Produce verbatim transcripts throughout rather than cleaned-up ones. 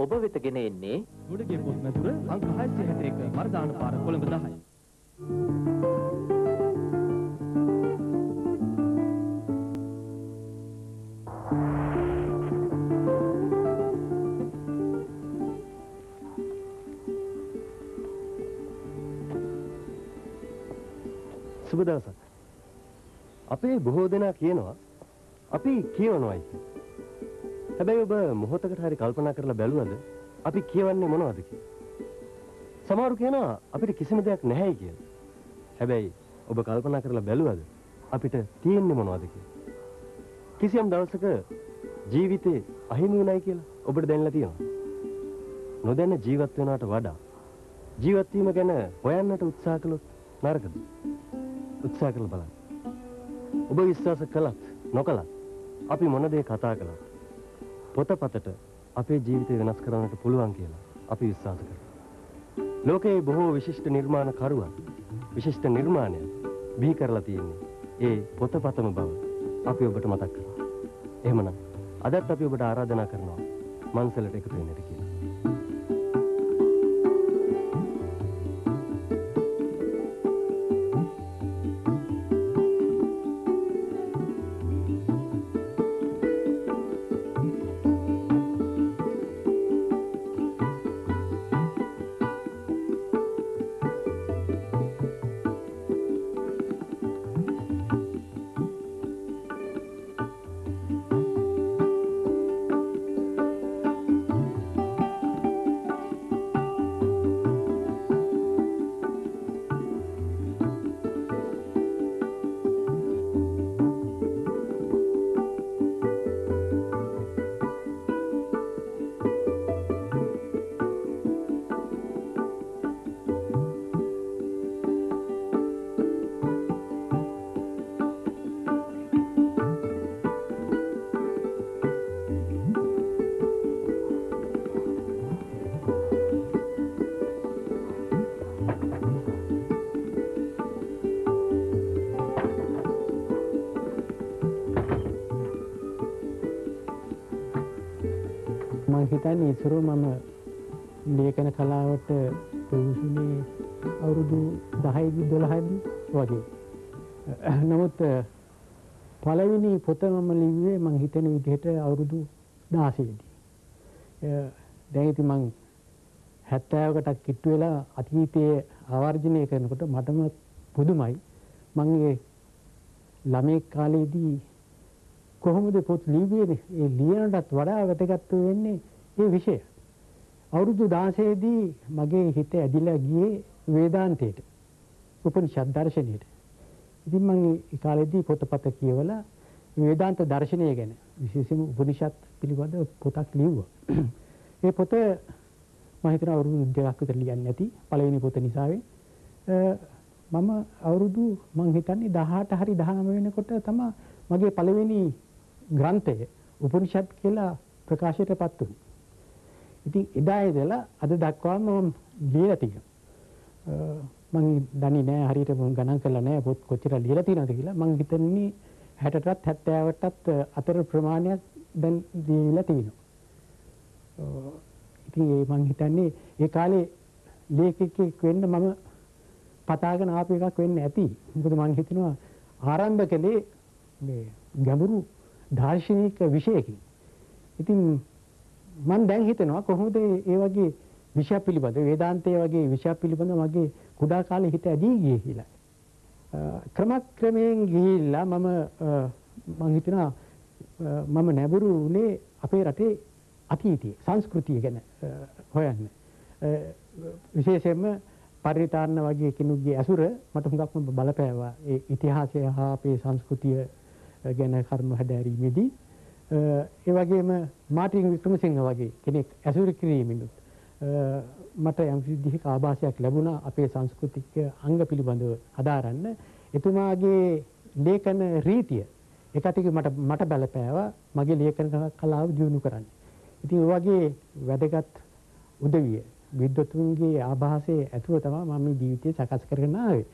ඔබ වෙත ගෙන එන්නේ මුඩගේ පොත් මැදුර අංක හයසිය හැට එක මර්දාන පාර කොළඹ දහය. සුබ දවසක්. අපේ බොහෝ දෙනා කියනවා අපි කියවනවායි කියලා. හැබැයි ඔබ මොහොතකට හරි කල්පනා කරලා බැලුවද අපි කියවන්නේ මොනවද කියලා? සමහරු කියනවා අපිට කිසිම දෙයක් නැහැයි කියලා. හැබැයි ඔබ කල්පනා කරලා බැලුවද අපිට තියෙන්නේ මොනවද කියලා? කිසියම් දවසක ජීවිතේ අහිමි වුණයි කියලා ඔබට දැනලා තියෙනවා. නොදැන ජීවත් වෙනවට වඩා ජීවත් වීම ගැන හොයන්නට උත්සාහ කළොත් නරකද? උත්සාහ කරලා බලන්න. ඔබ විශ්වාස කළත් නොකළත් අපි මොන දේ කතා කළත් පොතපතට අපේ ජීවිතය වෙනස් කරන්නට පුළුවන් කියලා අපි විශ්වාස කරනවා. ලෝකයේ බොහෝ විශිෂ්ට නිර්මාණකරුවන් විශිෂ්ට නිර්මාණයන් බිහි කරලා තියෙන්නේ ඒ පොතපතම බව අපි ඔබට මතක් කරනවා. එහෙමනම් අදත් අපි ඔබට ආරාධනා කරනවා මන්සලට එකතු වෙන්නට කියලා. මම හිතන්නේ ඉස්සරෝ මම ලේඛන කලාවට ප්‍රවේශුනේ අවුරුදු දහයයි දොළහයි වගේ. නමුත් පළවෙනි පොත මම ලිව්වේ මම හිතන විදිහට අවුරුදු දහසේදී. දැන් ඉතින් මම හැත්තෑවකට කිට්ටු වෙලා අතීතයේ ආවර්ජනය කරනකොට මටම පුදුමයි. මම ඒ ළමේ කාලේදී කොහොමද පොත් ලිව්වේ? ඒ ලියනටත් වඩා වැදගත් වෙන්නේ ඒ විෂය. අවුරුදු දහසේදී මගේ හිත ඇදිලා ගියේ වේදාන්තයට, උපනිෂද් දර්ශනයට. ඉතින් මම ඒ කාලේදී පොතපත කියවලා වේදාන්ත දර්ශනය ගැන විශේෂයෙන්ම උපනිෂද් පිළිබඳ පොතක් ලිව්වා. ඒ පොත මම හිතන අවුරුදු දෙකක් විතර ලියන්නේ නැති පළවෙනි පොත නිසාවෙන්. මම අවුරුදු මම හිතන්නේ දහඅට හරි දහනවය වෙනකොට තමයි මගේ පළවෙනි ග්‍රන්ථය උපනිෂද් කියලා ප්‍රකාශයටපත් වුණේ. ඉතින් එදා ඉඳලා අද දක්වාම මම ලියලා තියෙනවා. මම දන්නේ නැහැ හරියට මම ගණන් කරලා නැහැ පොත් කොච්චර ලියලා තියෙනවද කියලා. මම හිතන්නේ හැටටත් හැත්තෑවටත් අතර ප්‍රමාණයක් දැන් ලියලා තියෙනවා. ඉතින් ඒ මම හිතන්නේ ඒ කාලේ ලේඛකෙක් වෙන්න මම පතාගෙන ආපු එකක් වෙන්න ඇති. මොකද මම හිතනවා ආරම්භ කළේ මේ ගැඹුරු දාර්ශනික විෂයකින්. ඉතින් මම දැන් හිතනවා කොහොමද ඒ වගේ විෂය පිළිබඳ වේදාන්තයේ වගේ විෂය පිළිබඳ මගේ කුඩා කාලේ හිත ඇදී ගියේ කියලා. ක්‍රමක්‍රමයෙන් ගිහිල්ලා මම මම හිතනවා මම නැඹුරු වුණේ අපේ රටේ අතීතයේ සංස්කෘතිය ගැන හොයන්න. විශේෂයෙන්ම පරිතාරණ වගේ කෙනෙකුගේ ඇසුර මට හුඟක්ම බලපෑවා. ඒ ඉතිහාසය හා අපේ සංස්කෘතිය ගැන කර්ම හැදෑරීමේදී ඒ වගේම මාටින් වික්‍රමසිංහ වගේ කෙනෙක් ඇසුරු කිරීමෙනුත් මට යම් විදිහක ආభాසයක් ලැබුණා අපේ සංස්කෘතික අංග පිළිබඳව හදාරන්න. එතුමාගේ ලේඛන රීතිය එකතික මට මට බලපෑවා මගේ ලේඛන කලාව දියුණු කරන්න. ඉතින් ඒ වගේ වැදගත් උදවිය විද්වතුන්ගේ ආభాසයේ ඇතුව තමයි මම මේ ජීවිතය සකස් කරගෙන ආවේ.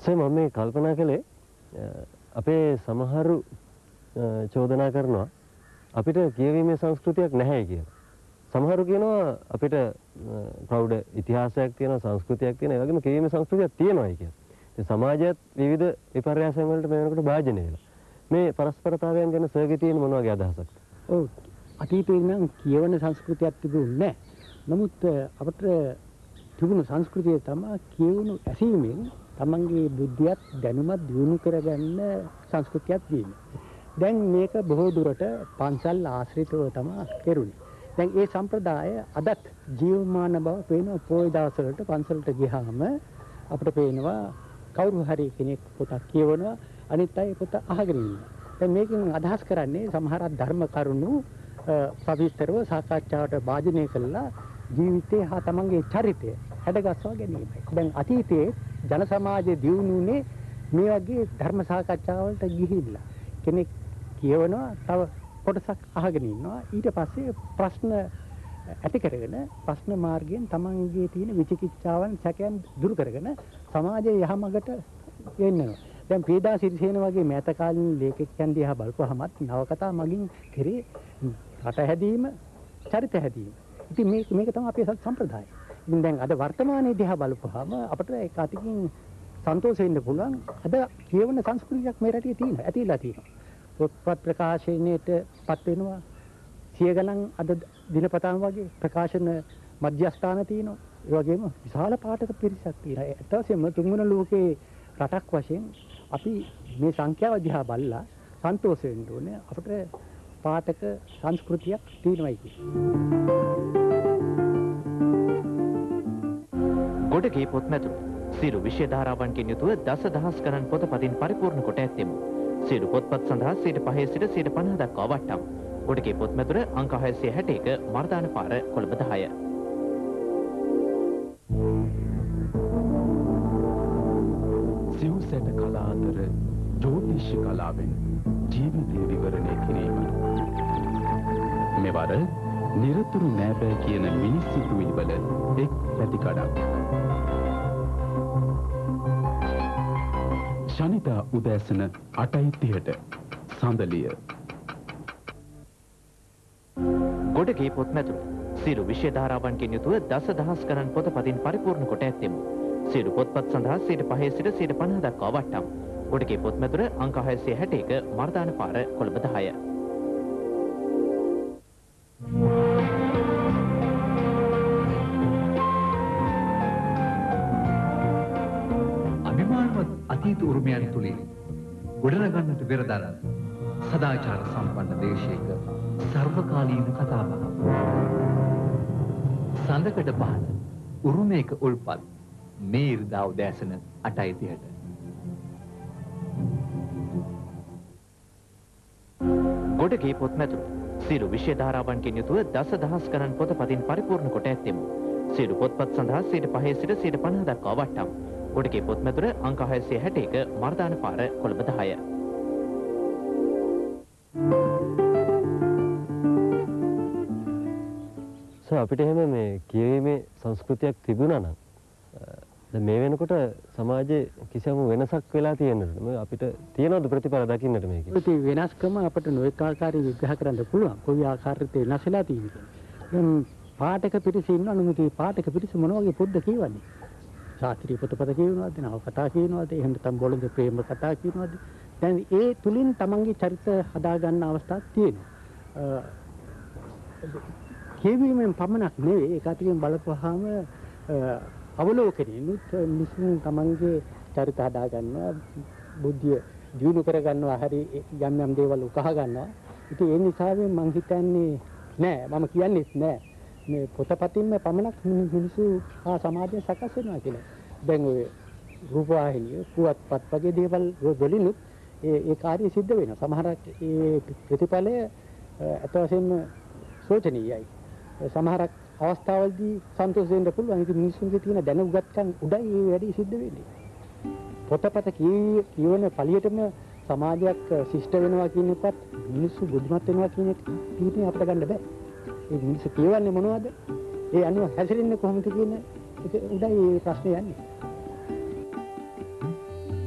සර් මම මේ කල්පනා කළේ අපේ සමහරු චෝදනා කරනවා අපිට කියවීමේ සංස්කෘතියක් නැහැ කියලා. සමහරු කියනවා අපිට ප්‍රෞಢ ඉතිහාසයක් තියෙනවා සංස්කෘතියක් තියෙනවා ඒ වගේම කියවීමේ සංස්කෘතියක් තියෙනවායි කියලා. ඒ සමාජයත් විවිධ විපර්යාසයන් වලට මේ වෙනකොට භාජනය වෙලා. මේ පරස්පරතාවයන් ගැන සර්ගේ තියෙන මොන වගේ අදහසක්ද? ඔව් අතීතයේ නම් කියවන සංස්කෘතියක් තිබුණේ නැහැ. නමුත් අපිට තිබුණු සංස්කෘතිය තමයි කියවුණු ඇසීමෙන් තමන්ගේ බුද්ධියත් දැනුමත් දියුණු කරගන්න සංස්කෘතියක් වීම. දැන් මේක බොහෝ දුරට පන්සල් ආශ්‍රිතව තමයි කෙරුණේ. දැන් ඒ සම්ප්‍රදාය අදත් ජීවමාන බව පේනවා. පොයි දවස් වලට පන්සලට ගියාම අපිට පේනවා කවුරු හරි කෙනෙක් පොතක් කියවනවා අනිත් අය පොත අහගෙන ඉන්නවා. දැන් මේකෙන් අදහස් කරන්නේ සමහර ධර්ම කරුණු සවිස්තරව සාකච්ඡාවට භාජනය කළා ජීවිතේ හා තමන්ගේ චරිතය හැඩගස්වා ගැනීමයි. දැන් අතීතයේ ජන සමාජයේ දියුණුනේ මේ වගේ ධර්ම සාකච්ඡාවලට ගිහිල්ලා කෙනෙක් කියවනවා තව කොටසක් අහගෙන ඉන්නවා ඊට පස්සේ ප්‍රශ්න ඇති කරගෙන ප්‍රශ්න මාර්ගයෙන් තමන්ගේ තියෙන විචිකිච්ඡාවන් සැකයන් දුරු කරගෙන සමාජයේ යහමඟට එන්නවා. දැන් පීඩා සිරිසේන වගේ මෑත කාලින ලේඛකයන් දිහා බලපුවාමත් නවකතා මගින් කෙරේ රට හැදීම චරිත හැදීම. ඉතින් මේක මේක තමයි අපේ සම්ප්‍රදාය. ඉතින් දැන් අද වර්තමානයේ දිහා බලපුවාම අපිට ඒක අතකින් සන්තෝෂ වෙන්න පුළුවන්. අද කියවන සංස්කෘතියක් මේ රටේ තියෙනවා. ඇතිලා තියෙනවා. පොත්පත් ප්‍රකාශනයේට පත් වෙනවා. සිය ගණන් අද දිනපතාම වගේ ප්‍රකාශන මධ්‍යස්ථාන තියෙනවා. ඒ වගේම විශාල පාඨක පිරිසක් තියෙනවා. ඒත් වශයෙන්ම තුන්වන ලෝකේ රටක් වශයෙන් අපි මේ සංඛ්‍යාව දිහා බලලා සන්තෝෂ වෙන්න ඕනේ. අපිට පාඨක සංස්කෘතියක් තියෙනවායි කියන්නේ. ගොඩගේ පොත් මැදුරු සියලු විෂය ධාරාවන්ගෙන් යුතුව දසදහස් ගණන් පොත පතින් පරිපූර්ණ කොට ඇත්තෙමු. සියලු පොත්පත් සඳහා සියයට පහේ සිට සියයට පනහ දක්වා වට්ටම්. ගොඩගේ පොත් මැදුර අංක හයසිය හැට එක මර්දාන පාර කොළඹ දහය. සිව්සැට කලා අතර ජ්‍යොතිෂ කලාවෙන් ජීවිතය විවරණය කිරීම. මෙවර නිරතුරු නෑබෑ කියන මිනිස් සිතුවිලි වල එක් පැතිකඩක්. ශනිදා උදෑසන අටයි තිහට සඳලිය. ගොඩගේ පොත් මැදුරු සියලු විෂය ධාරාවන්ගෙන් යුතුව දසදහස් ගණන් පොත පතින් පරිපූර්ණ කොට ඇත්තෙමු. සියලු පොත්පත් සඳහා සියයට පහේ සිට සියයට පනහ දක්වා වට්ටම්. ගොඩගේ පොත් මැදුර අංක හයසිය හැට එක මර්දාන පාර කොළඹ දහය. අභිමානවත් අතීත උරුමයන් තුලින් ගොඩනගන්නට වෙරදන සදාචාර සම්පන්න දේශයක සර්වකාලීන කතාබහක්. සඳකඩ පහන උරුමයක උල්පත් මේ ඉරිදා උදෑසන අටයි තිහට. ගොඩගේ පොත් මැදුරු සියලු විෂය ධාරාවන්ගෙන් යුතුව දසදහස් ගණන් පොත පතින් පරිපූර්ණ කොට ඇත්තෙමු. සියලු පොත්පත් සඳහා සියයට පහේ සිට සියයට පනහ දක්වා වට්ටම්. ගොඩගේ පොත් මැදුර අංක හයසිය හැට එක මර්දාන පාර කොළඹ දහය. සර් අපිට එහෙම මේ කියවීමේ සංස්කෘතියක් තිබුණා නම් දැන් මේ වෙනකොට සමාජයේ කිසියම් වෙනසක් වෙලා තියෙනවද? මේ අපිට තියනවද ප්‍රතිඵල දකින්නට මේකේ? ඒ වෙනස්කම අපිට නොඑක ආකාරي විග්‍රහ කරන්න පුළුවන්. කොයි ආකාරයට වෙනස් වෙලා තියෙනවද? දැන් පාඨක පිරිස ඉන්නවා නම් මේ පාඨක පිරිස මොන වගේ පොත්ද කියවන්නේ? ශාස්ත්‍රීය පොතපත කියවනවද? නවකතා කියවනවද? එහෙම නැත්නම් බොළඳ ප්‍රේම කතා කියවනවද? දැන් ඒ තුලින් තමන්ගේ චරිත හදා ගන්න අවස්ථාවක් තියෙනවා. කියවීමෙන් පමණක් නෙවෙයි ඒක අතින් බලපුවාම අවලෝකනෙනුත් මිනිසුන් තමන්ගේ චරිත හදා ගන්නවා බුද්ධිය දියුණු කර ගන්නවා හරි යම් යම් දේවල් උකහා ගන්නවා. ඉතින් ඒ නිසා මම හිතන්නේ නෑ මම කියන්නේත් නෑ මේ පොතපතින්ම පමණක් මිනිස්සු ආ සමාජය සකස් වෙනවා කියලා. දැන් ඔය රූපවාහිනිය පුවත්පත් වගේ දේවල් වලිනුත් ඒ ඒ කාර්යය සිද්ධ වෙනවා. සමහරක් ඒ ප්‍රතිඵලය අත වශයෙන්ම සෝචනීයයි. සමහරක් අවස්ථාවලදී සන්තෝෂ වෙන්න පුළුවන්. ඉතින් මිනිස්සුන්ගේ තියෙන දැනුගත්කම් උඩයි මේ වැඩේ සිද්ධ වෙන්නේ. පොතපත කියවන පළියටම සමාජයක් ශිෂ්ට වෙනවා කියන එකත් මිනිස්සු බුද්ධිමත් වෙනවා කියන එක පිටින් අපිට ගන්න බෑ. ඒ මිනිස්සු කියවන්නේ මොනවද? ඒ අනුව හැසිරෙන්නේ කොහොමද කියන එක උඩයි මේ ප්‍රශ්නේ යන්නේ.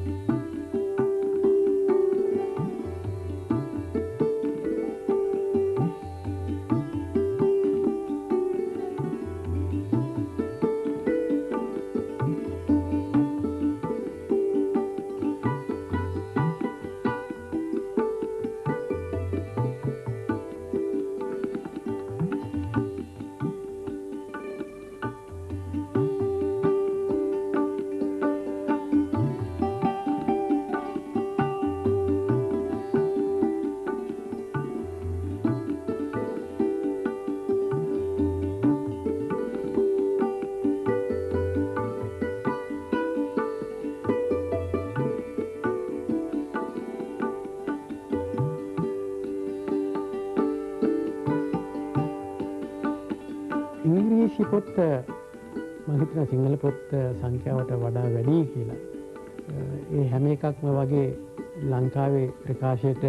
මම හිතනවා සිංහල පොත් සංඛ්‍යාවට වඩා වැඩි කියලා. ඒ හැම එකක්ම වගේ ලංකාවේ ප්‍රකාශයට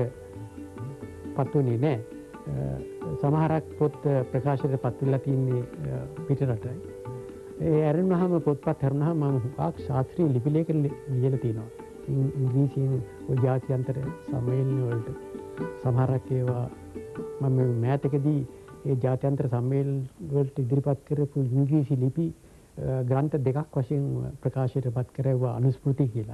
පත්ුනේ නැහැ. සමහරක් පොත් ප්‍රකාශයට පත් වෙලා තින්නේ පිටරටයි. ඒ ඇරෙන්වහම පොත්පත් හරනහම මම හුඟක් ශාස්ත්‍රීය ලිපි ලේඛ ලියලා තිනවා. ඉංග්‍රීසියෙන් ඔය ජාත්‍යන්තර සම්මේලන වලට සමහරක් ඒවා මම මෑතකදී ඒ ජාත්‍යන්තර සම්මේලන වලට ඉදිරිපත් කරපු ඉංග්‍රීසි ලිපි ග්‍රන්ථ දෙකක් වශයෙන් ප්‍රකාශයට පත් කරවුවා අනුස්මෘති කියලා.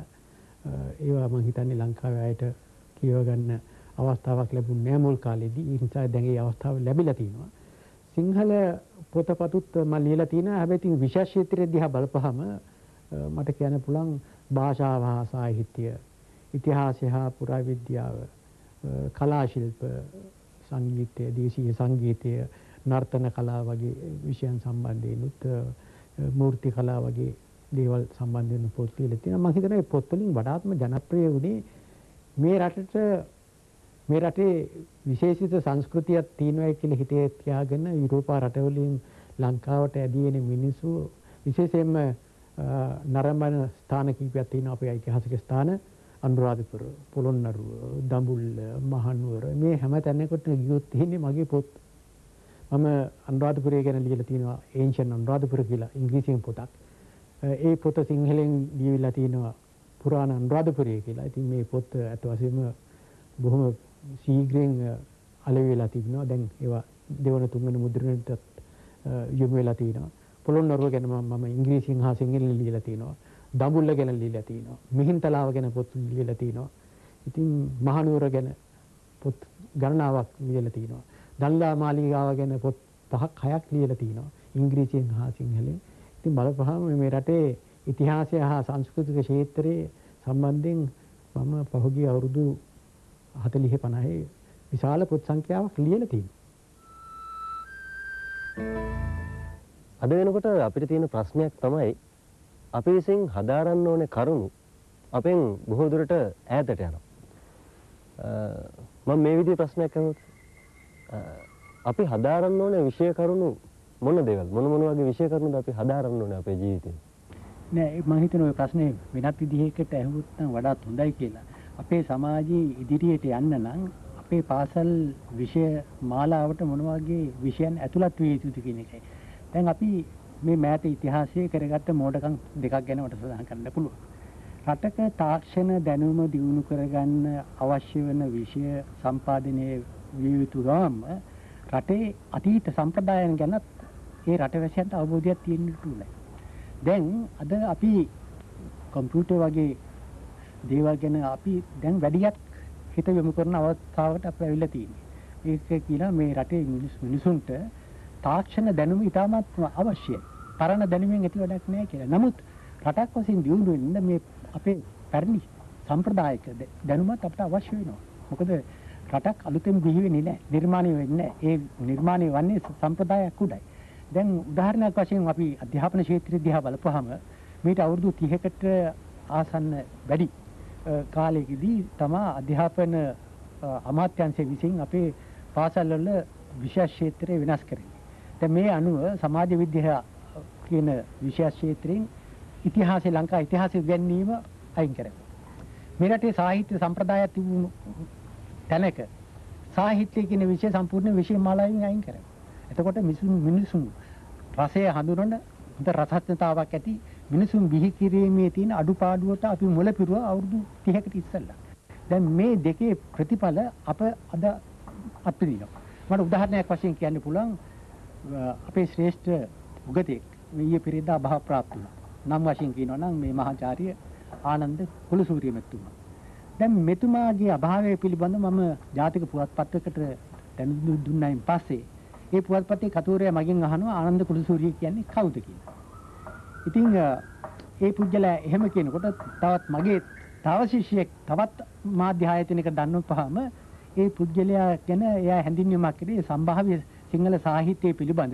ඒවා මම හිතන්නේ ලංකාවේ අයට කියව ගන්න අවස්ථාවක් ලැබුණේ නැහැ මුල් කාලේදී. ඒ නිසා දැන් ඒ අවස්ථාව ලැබිලා තිනවා. සිංහල පොතපතුත් මම ලියලා තිනවා. හැබැයි ඉතින් විශේෂ ක්ෂේත්‍රය දිහා බලපුවහම මට කියන්න පුළුවන් භාෂාව හා සාහිත්‍ය, ඉතිහාසය හා පුරාවිද්‍යාව, කලා ශිල්ප, සංගීතය, දේශීය සංගීතය, නර්තන කලාව වගේ විෂයන් සම්බන්ධයෙන්ුත් මූර්ති කලාව වගේ දේවල් සම්බන්ධයෙන් පොත් ලියලා තියෙනවා. මම හිතනවා මේ පොත් වලින් වඩාත්ම ජනප්‍රිය වුණේ මේ රටට මේ රටේ විශේෂිත සංස්කෘතියක් තියෙනවා කියලා හිතේ තියාගෙන යුරෝපා රටවලින් ලංකාවට ඇදී එන මිනිස්සු විශේෂයෙන්ම නරඹන ස්ථාන කිහිපයක් තියෙනවා අපේ ඓතිහාසික ස්ථාන. අනුරාධපුර, පොළොන්නරුව, දඹුල්ල, මහනුවර මේ හැම තැනකට ගියොත් තියෙන්නේ මගේ පොත්. මම අනුරාධපුරය ගැන ලියලා තියෙනවා ඒන්ෂන් අනුරාධපුර කියලා ඉංග්‍රීසියෙන් පොතක්. ඒ පොත සිංහලෙන් ලියවිලා තියෙනවා පුරාණ අනුරාධපුරය කියලා. ඉතින් මේ පොත් අත වශයෙන්ම බොහොම ශීඝ්‍රයෙන් අලෙවි වෙලා තිබෙනවා. දැන් ඒවා දෙවන තුන්වන මුද්‍රණයට යොමු වෙලා තියෙනවා. පොළොන්නරුව ගැන මම ඉංග්‍රීසියෙන් හා සිංහලෙන් ලියලා තියෙනවා. දඹුල්ල ගැන ලියලා තියෙනවා. මිහින්තලාව ගැන පොත් ලියලා තියෙනවා. ඉතින් මහනුවර ගැන පොත් ගණනාවක් ලියලා තියෙනවා. දල්ලා මාලිගාව ගැන පොත් පහක් හයක් ලියලා තියෙනවා. ඉංග්‍රීසියෙන් හා සිංහලෙන්. ඉතින් බලපහම මේ රටේ ඉතිහාසය හා සංස්කෘතික ක්ෂේත්‍රයේ සම්බන්ධයෙන් මම පහුගිය අවුරුදු හතළිහ පනහේ විශාල පොත් සංඛ්‍යාවක් ලියලා තියෙනවා. අද වෙනකොට අපිට තියෙන ප්‍රශ්නයක් තමයි අපි විසින් හදාරන්න ඕනේ කරුණු අපෙන් බොහෝ දුරට ඈතට යනවා. මම මේ විදිහේ ප්‍රශ්නයක් අහුවොත් අපි හදාරන්න ඕනේ විෂය කරුණු මොන දේවල් මොන මොන වගේ විෂය කරුණුද අපි හදාරන්න ඕනේ අපේ ජීවිතේ? නෑ මම හිතනවා ඔය ප්‍රශ්නේ වෙනත් විදිහකට ඇහුවොත් නම් වඩාත් හොඳයි කියලා. අපේ සමාජයේ ඉදිරියට යන්න නම් අපේ පාසල් විෂය මාලාවට මොන වගේ විෂයන් ඇතුළත් විය යුතුද කියන එකයි. දැන් අපි මේ මෑත ඉතිහාසයේ කරගත්ත මෝඩකම් දෙකක් ගැන මට සඳහන් කරන්න පුළුවන්. රටක තාක්ෂණ දැනුම දියුණු කරගන්න අවශ්‍ය වෙන විෂය සම්පාදනයේ විය යුතු ගාම රටේ අතීත සම්ප්‍රදායන් ගැනත් ඒ රටවැසියන්ට අවබෝධයක් තියෙන්න ඕනේ. දැන් අද අපි කම්පියුටර් වගේ දේවල් ගැන අපි දැන් වැඩියක් හිත යොමු කරන අවස්ථාවකට අපි ඇවිල්ලා තියෙන්නේ. ඒක කියලා මේ රටේ මිනිසුන්ට තාක්ෂණ දැනුම ඉතාමත් අවශ්‍යයි. පරණ දැනුමින් ඇති වැඩක් නැහැ කියලා. නමුත් රටක් වශයෙන් දියුණු වෙන්න මේ අපේ පැරණි සම්ප්‍රදායික දැනුමත් අපට අවශ්‍ය වෙනවා. මොකද රටක් අලුතෙන් බිහි වෙන්නේ නැහැ. නිර්මාණය වෙන්නේ නැහැ. ඒ නිර්මාණය වන්නේ සම්ප්‍රදායක් උඩයි. දැන් උදාහරණයක් වශයෙන් අපි අධ්‍යාපන ක්ෂේත්‍රය දිහා බලපුවාම මේට අවුරුදු තිහකට ආසන්න වැඩි කාලයකදී තමයි අධ්‍යාපන අමාත්‍යාංශය විසින් අපේ පාසල් වල විශේෂ ක්ෂේත්‍රය වෙනස් කරන්නේ. දැන් මේ අනුව සමාජ විද්‍යාව කියන විශේෂ ක්ෂේත්‍රයෙන් ඉතිහාසය ලංකා ඉතිහාසය ඉගෙනීම අයින් කරනවා. මේ රටේ සාහිත්‍ය සම්ප්‍රදාය තිබුණු තැනක සාහිත්‍ය කියන විෂය සම්පූර්ණ විෂය මාලාවෙන් අයින් කරනවා. එතකොට මිනිසුන් මිනිසුන් රසය හඳුනන හොඳ රසඥතාවක් ඇති මිනිසුන් බිහි කිරීමේ තියෙන අඩුපාඩුවට අපි මුල පිරුවා අවුරුදු තිහකට ඉස්සෙල්ලා. දැන් මේ දෙකේ ප්‍රතිඵල අප අද අත්විඳිනවා. මට උදාහරණයක් වශයෙන් කියන්න පුළුවන් අපේ ශ්‍රේෂ්ඨ උගතෙක් ඊයේ පෙරේදා භාව ප්‍රාප්ත වුණා. නම් වශයෙන් කියනවා නම් මේ මහාචාර්ය ආනන්ද කුලසූරිය මෙතුමා. දැන් මෙතුමාගේ අභාවය පිළිබඳව මම ජාතික පුවත්පතකට දැනුම් දුන්නායින් පස්සේ ඒ පුවත්පතේ කතෝරයා මගෙන් අහනවා ආනන්ද කුලසූරිය කියන්නේ කවුද කියලා. ඉතින් ඒ පුජ්‍යලා එහෙම කියනකොට තවත් මගේ තව ශිෂ්‍යයෙක් තවත් මාධ්‍ය ආයතනයක දන්වපුවාම ඒ පුජ්‍යලයා ගැන එයා හැඳින්වීමක් කරේ සම්භාව්‍ය සිංහල සාහිත්‍යය පිළිබඳ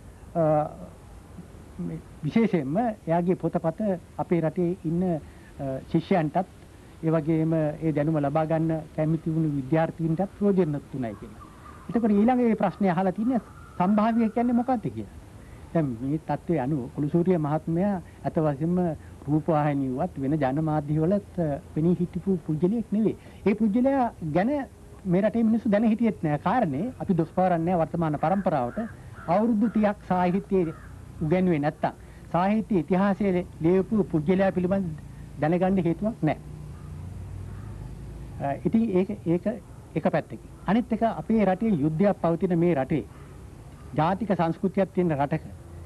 විශේෂයෙන්ම එයාගේ පොතපත අපේ රටේ ඉන්න ශිෂ්‍යයන්ටත් ඒ වගේම ඒ දැනුම ලබා ගන්න කැමති වුණු විද්‍යාර්ථීන්ටත් ප්‍රයෝජනවත් උනායි කියලා. එතකොට ඊළඟ ඒ ප්‍රශ්නේ අහලා තින්නේ සම්භාව්‍ය කියන්නේ මොකක්ද කියලා. දැන් මේ தත්ත්වය අනුව කුලසූරිය මහත්මයා අත වශයෙන්ම රූපවාහිනියවත් වෙන ජනමාධ්‍යවලත් පෙනී හිටපු පුජ්‍යලයක් නෙවෙයි. ඒ පුජ්‍යලයා ගැන මේ රටේ මිනිස්සු දැන හිටියෙත් නෑ. කාරණේ අපි දොස් පවරන්නේ වර්තමාන પરම්පරාවට අවුරුදු තිහක් සාහිත්‍යයේ උගන්වුවේ නැත්තම් සාහිත්‍ය ඉතිහාසයේ ලියපු පුජ්‍යලයා පිළිබඳ දැනගන්න හේතුවක් නෑ. ඉතින් ඒක ඒක එක පැත්තකින්. අනිත් එක අපේ රටේ යුද්ධයක් පවතින මේ රටේ ජාතික සංස්කෘතියක් තියෙන රටක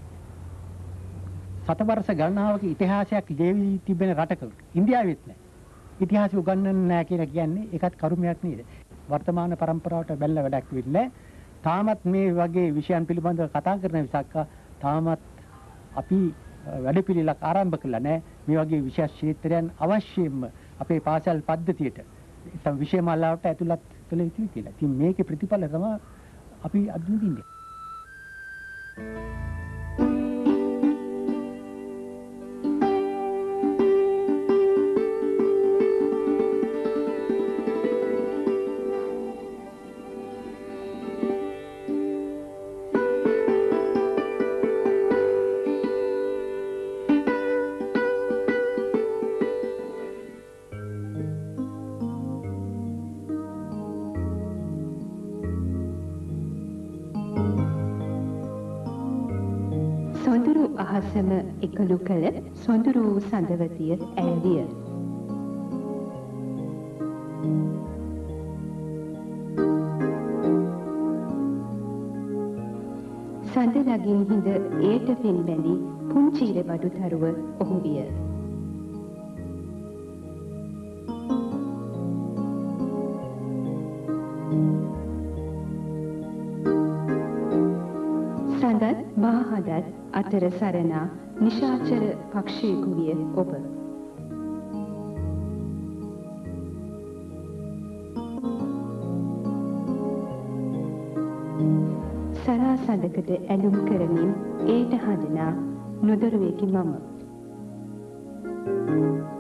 සතවර්ෂ ගණනාවක ඉතිහාසයක් ලියවි තිබෙන රටක ඉන්දියාවෙත් නෑ. ඉතිහාසය උගන්වන්නේ නෑ කියලා කියන්නේ ඒකත් කරුමයක් නේද? වර්තමාන પરම්පරාවට බැලලා වැඩක් වෙන්නේ. තාමත් මේ වගේ විෂයන් පිළිබඳව කතා කරන විසක් තාමත් අපි වැඩපිළිවෙලක් ආරම්භ කළා නෑ. මේ වගේ විෂය ක්ෂේත්‍රයන් අවශ්‍යයෙන්ම අපේ පාසල් පද්ධතියට තම විෂය මාලාවට ඇතුළත් කළ යුතුයි කියලා. ඉතින් මේකේ ප්‍රතිඵල තමයි අපි අත්විඳින්නේ. සොඳුරු අහසම එකලු කළ සොඳුරු සඳවතිය ඈවිය. සඳ ලගින් හිඳ ඒට පෙන් බැඳි පුංචිර බඩු තරුව ඔහු විය. සඳත් මාහදත් අතර සරණා නිශාචර පක්ෂයෙකු විය ඔබ. සරා සඳකට ඇලුම් කරමින් ඒට හඬනා නොදරුවෙකි මම.